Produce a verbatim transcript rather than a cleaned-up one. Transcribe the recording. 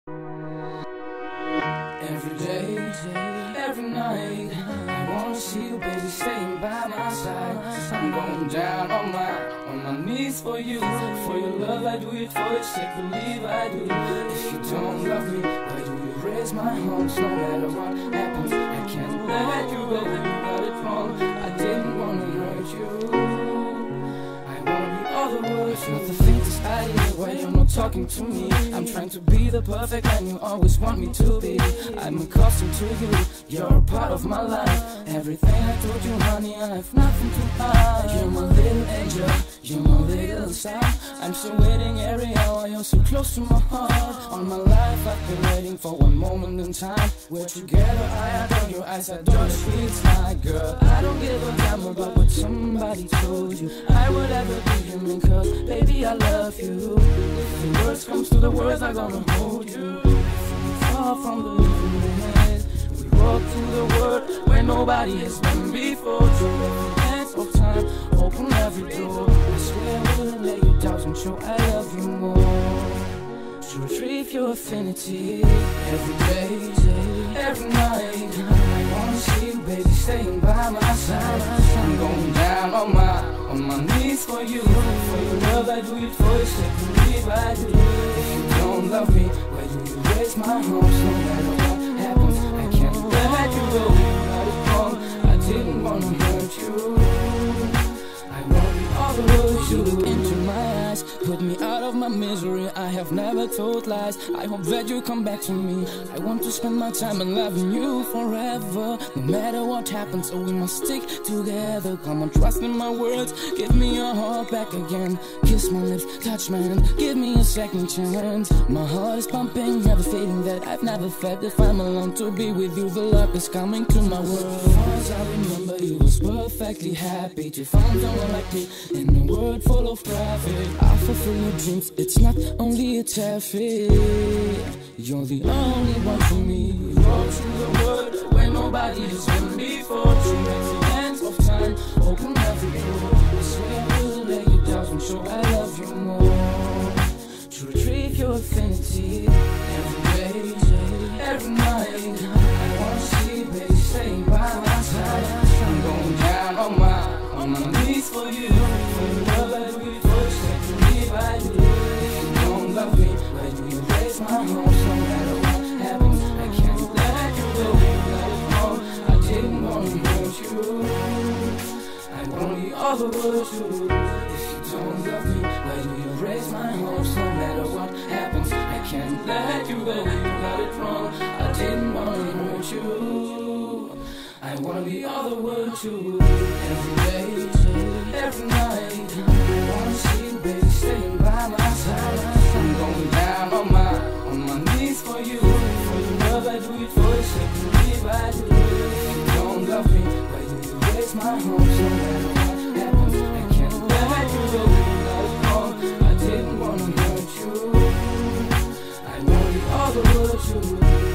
Every day, every night, I wanna see you, baby, staying by my side. I'm going down on my, on my knees for you. For your love, I do it. For your sake, believe I do. If you don't love me, why do you raise my hopes? No matter what happens, I can't let you go. You got it wrong. I didn't wanna hurt you. I wanna be all the words, not the faintest idea why you're not talking to me. I'm trying to be the perfect man you always want me to be. I'm accustomed to you, you're a part of my life. Everything I told you, honey, I have nothing to hide. You're my little angel, you're my little star. I'm still waiting every hour, you're so close to my heart. All my life I've been waiting for one moment in time. We're together, I adore your eyes, I adore the sweet smile. Girl, I don't give a damn about what somebody told you. I would ever be human, cause baby I love you. If the worst comes to the worst, I'm gonna hold you. Far from the limit, we walk through the world where nobody has been before. Through every dance of time, open every door. I swear I wouldn't let you down and show I love you more. To retrieve your affinity, every day, every night, I wanna see you, baby, staying by my side. I'm going down on my, on my knees for you. For your love, I do it. For your sake, believe I do. If you don't love me, why do you raise my hopes? No matter what happens, I can't let you go. You got it wrong. I didn't wanna hurt you. I wanna be all the words. You look into my eyes, put me out of my misery. I have never told lies. I hope that you come back to me. I want to spend my time and loving you forever. No matter what happens, oh, we must stick together. Come on, trust in my words. Give me your heart back again. Kiss my lips, touch my hand. Give me a second chance. My heart is pumping, have a feeling that I've never felt. If I'm alone to be with you, the love is coming to my world. As I remember, you was perfectly happy to find someone like me in a world full of traffic. I'll fulfill your dreams, it's not only a traffic. You're the only one for me. We walk through the world where nobody has been before. Through every dance of time, open every door. I swear I will let you down and show I love you more. To retrieve your affinity, every day, every night, I wanna see you, baby, staying by my side. I'm going down on my, on my knees for you. For your love, I do it. For your sake, believe I do. If you don't love me, why do you raise my hopes? No matter what happens, I can't let you go. You got it wrong. I didn't wanna hurt you. I wanna be all the words you. If you don't love me, why do you raise my hopes? No matter what happens, I can't let you go. You got it wrong. I didn't wanna hurt you. I wanna be all the words you. Every day, every night, I wanna see you, baby, staying by my side. I'm going down on my, on my knees for you. For your love, I do it. For your sake, believe I do. If you don't love me, why do you raise my hopes? No matter what happens, I can't let you go. You got it wrong. I didn't wanna hurt you. I wanna be all the words you.